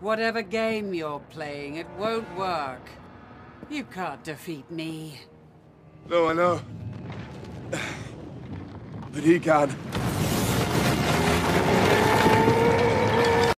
Whatever game you're playing, it won't work. You can't defeat me. No, I know. But he can.